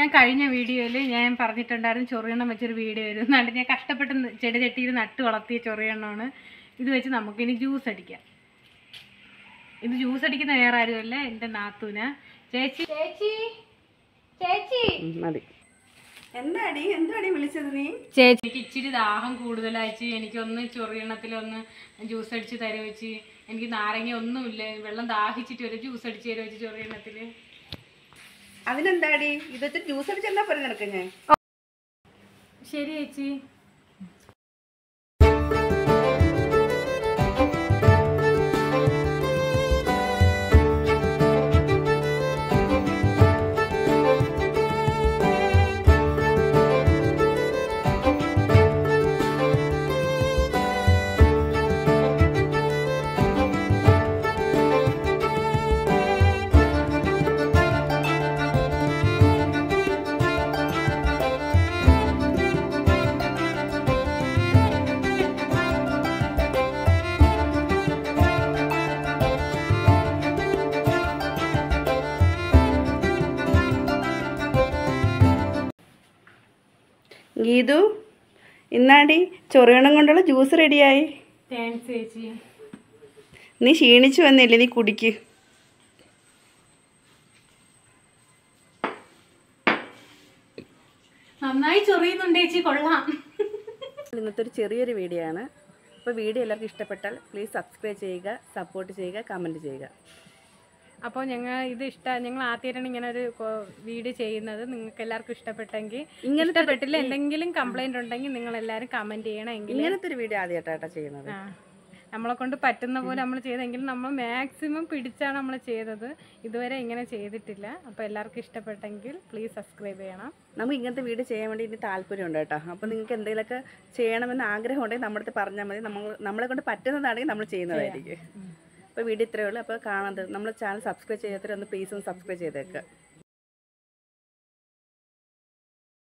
ഞാൻ കഴിഞ്ഞ വീഡിയോയിൽ ഞാൻ പറഞ്ഞിട്ടുണ്ടായിരുന്നു ചൊറിയണം വെച്ചൊരു വീഡിയോ വരും. എന്നാണ്ട് ഞാൻ കഷ്ടപ്പെട്ട് ചെടി ചട്ടിയിൽ നട്ട് വളർത്തിയ ചൊറിയണ്ണമാണ്. ഇത് വെച്ച് നമുക്കിനി ജ്യൂസ് അടിക്കാം. ഇത് ജ്യൂസ് അടിക്കുന്ന വേറെ ആരുമല്ല, എൻ്റെ നാത്തൂന. ചേച്ചി ചേച്ചി ചേച്ചി മതി. എന്താടി വിളിച്ചത് നീ? ചേച്ചിക്ക് ഇച്ചിരി ദാഹം കൂടുതലായിച്ച് എനിക്കൊന്ന് ചൊറിയണത്തിലൊന്ന് ജ്യൂസ് അടിച്ച് തരുക വെച്ച്. എനിക്ക് നാരങ്ങ ഒന്നുമില്ല, വെള്ളം ദാഹിച്ചിട്ട് ഒരു ജ്യൂസ് അടിച്ച് തരുക വെച്ച് ചൊറിയണത്തിൽ. അതിനെന്താടി ഇത് വെച്ച് ജ്യൂസ് അടിച്ചെന്നാ പറഞ്ഞു നടക്ക ഞാൻ. ശരി ചേച്ചി. ഗീതു, ഇന്നാടി ചൊറിയണം കൊണ്ടുള്ള ജ്യൂസ് റെഡിയായി. താങ്ക്സ് ചേച്ചി. നീ ക്ഷീണിച്ചു വന്നില്ലേ, നീ കുടിക്ക്. നന്നായി ചൊറിയുന്നുണ്ട് ചേച്ചി, കൊള്ളാം. ഇന്നത്തെ ഒരു ചെറിയൊരു വീഡിയോ ആണ്. അപ്പോൾ വീഡിയോ എല്ലാവർക്കും ഇഷ്ടപ്പെട്ടാൽ പ്ലീസ് സബ്സ്ക്രൈബ് ചെയ്യുക, സപ്പോർട്ട് ചെയ്യുക, കമൻറ്റ് ചെയ്യുക. അപ്പോൾ ഞങ്ങൾ ആദ്യമായിട്ടാണ് ഇങ്ങനെ ഒരു വീഡിയോ ചെയ്യുന്നത്. നിങ്ങൾക്ക് എല്ലാവർക്കും ഇഷ്ടപ്പെട്ടെങ്കിൽ, ഇഷ്ടപ്പെട്ടില്ല എന്തെങ്കിലും കംപ്ലൈൻറ്റ് ഉണ്ടെങ്കിൽ നിങ്ങൾ എല്ലാവരും കമൻറ്റ് ചെയ്യണം. ഇങ്ങനത്തെ ഒരു വീഡിയോ ആദ്യമായിട്ടാണ് ചെയ്യുന്നത്. നമ്മളെ കൊണ്ട് പറ്റുന്ന പോലെ നമ്മൾ ചെയ്തെങ്കിലും നമ്മൾ മാക്സിമം പിടിച്ചാണ് നമ്മൾ ചെയ്തത്. ഇതുവരെ ഇങ്ങനെ ചെയ്തിട്ടില്ല. അപ്പോൾ എല്ലാവർക്കും ഇഷ്ടപ്പെട്ടെങ്കിൽ പ്ലീസ് സബ്സ്ക്രൈബ് ചെയ്യണം. നമുക്ക് ഇങ്ങനത്തെ വീഡിയോ ചെയ്യാൻ വേണ്ടി ഇനി താല്പര്യമുണ്ട് കേട്ടോ. അപ്പോൾ നിങ്ങൾക്ക് എന്തെങ്കിലുമൊക്കെ ചെയ്യണമെന്ന് ആഗ്രഹം ഉണ്ടെങ്കിൽ നമ്മുടെ അടുത്ത് പറഞ്ഞാൽ മതി. നമ്മളെ കൊണ്ട് പറ്റുന്നതാണെങ്കിൽ നമ്മൾ ചെയ്യുന്നതായിരിക്കും. അപ്പോൾ വീഡിയോ ഇത്രയേ ഉള്ളൂ. അപ്പോൾ കാണാതെ നമ്മുടെ ചാനൽ സബ്സ്ക്രൈബ് ചെയ്യാത്തവരൊന്ന് പ്ലീസ് ഒന്ന് സബ്സ്ക്രൈബ് ചെയ്തേക്കുക.